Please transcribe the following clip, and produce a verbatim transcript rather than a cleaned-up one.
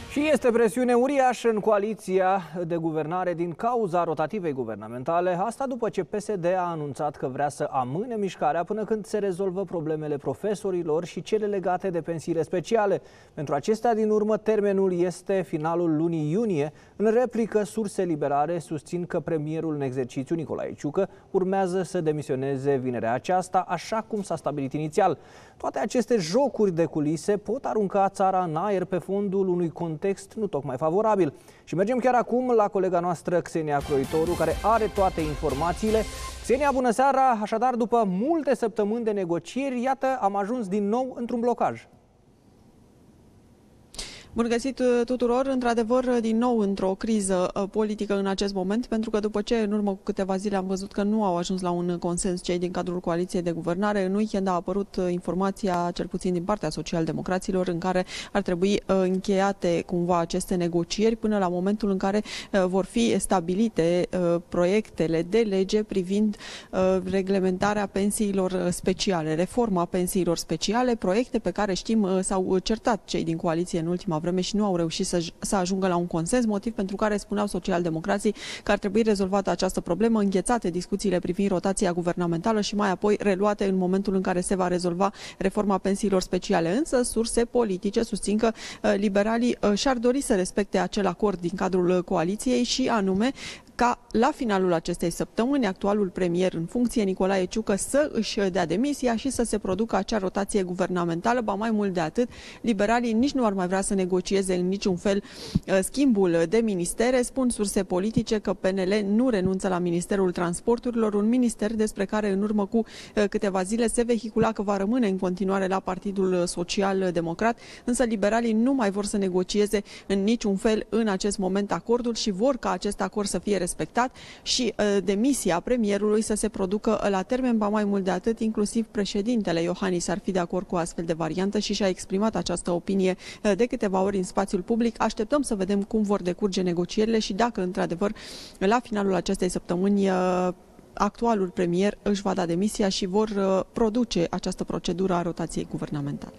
Și este presiune uriașă în coaliția de guvernare din cauza rotativei guvernamentale, asta după ce P S D a anunțat că vrea să amâne mișcarea până când se rezolvă problemele profesorilor și cele legate de pensiile speciale. Pentru acestea din urmă, termenul este finalul lunii iunie. În replică, surse liberale susțin că premierul în exercițiu, Nicolae Ciucă, urmează să demisioneze vinerea aceasta, așa cum s-a stabilit inițial. Toate aceste jocuri de culise pot arunca țara în aer pe fondul unui context nu tocmai favorabil. Și mergem chiar acum la colega noastră Xenia Croitoru, care are toate informațiile. Xenia, bună seara! Așadar, după multe săptămâni de negocieri, iată, am ajuns din nou într-un blocaj. Bun găsit tuturor, într-adevăr, din nou într-o criză politică în acest moment, pentru că după ce în urmă cu câteva zile am văzut că nu au ajuns la un consens cei din cadrul coaliției de guvernare, în weekend a apărut informația, cel puțin din partea socialdemocraților, în care ar trebui încheiate cumva aceste negocieri până la momentul în care vor fi stabilite proiectele de lege privind reglementarea pensiilor speciale, reforma pensiilor speciale, proiecte pe care știm s-au certat cei din coaliție în ultima vreme și nu au reușit să, să ajungă la un consens, motiv pentru care spuneau socialdemocrații că ar trebui rezolvată această problemă, înghețate discuțiile privind rotația guvernamentală și mai apoi reluate în momentul în care se va rezolva reforma pensiilor speciale. Însă, surse politice susțin că uh, liberalii uh, și-ar dori să respecte acel acord din cadrul uh, coaliției și anume ca la finalul acestei săptămâni actualul premier în funcție, Nicolae Ciucă, să își dea demisia și să se producă acea rotație guvernamentală. Ba mai mult de atât, liberalii nici nu ar mai vrea să negocieze în niciun fel schimbul de ministere. Spun surse politice că P N L nu renunță la Ministerul Transporturilor, un minister despre care în urmă cu câteva zile se vehicula că va rămâne în continuare la Partidul Social Democrat, însă liberalii nu mai vor să negocieze în niciun fel în acest moment acordul și vor ca acest acord să fie respectat și uh, demisia premierului să se producă la termen, ba mai mult de atât, inclusiv președintele Iohannis ar fi de acord cu astfel de variantă și și-a exprimat această opinie uh, de câteva ori în spațiul public. Așteptăm să vedem cum vor decurge negocierile și dacă, într-adevăr, la finalul acestei săptămâni uh, actualul premier își va da demisia și vor uh, produce această procedură a rotației guvernamentale.